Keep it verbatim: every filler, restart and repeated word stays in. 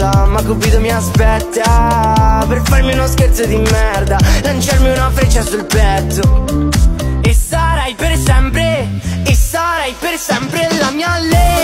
merda, ma Cupido mi aspetta per farmi uno scherzo di merda, lanciarmi una freccia sul petto. E sarai per sempre, e sarai per sempre la mia legge.